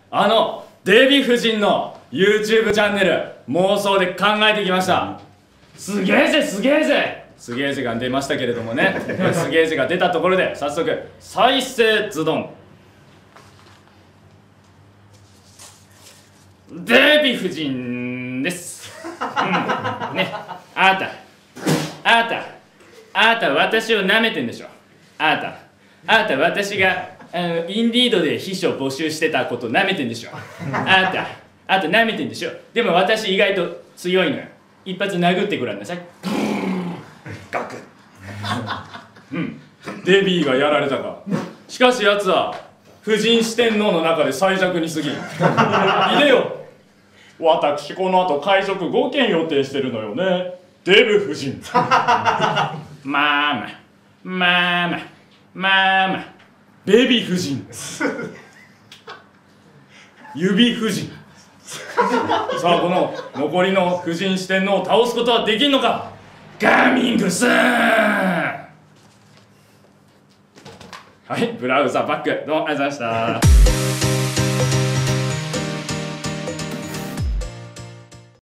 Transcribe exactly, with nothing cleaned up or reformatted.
あのデヴィ夫人の YouTube チャンネル妄想で考えてきました。すげえぜすげえぜすげえぜが出ましたけれどもねすげえぜが出たところで早速再生ズドン。デヴィ夫人です、うん、ね、あなたあなたあなた私を舐めてんでしょ。あなたあなた私があのインディードで秘書募集してたこと舐めてんでしょ。あなたあなた舐めてんでしょ。でも私意外と強いのよ。一発殴ってごらんなさい。ガクッうん、デビーがやられたか。しかし奴は夫人四天王の中で最弱に過ぎる。いでよ、私この後会食ごけん予定してるのよね、デブ夫人。まあまあまあまあまあまあベビー夫人、指夫人。さあこの残りの夫人四天王を倒すことはできんのか。ガーミングスーン。はい、ブラウザバック、どうもありがとうございました。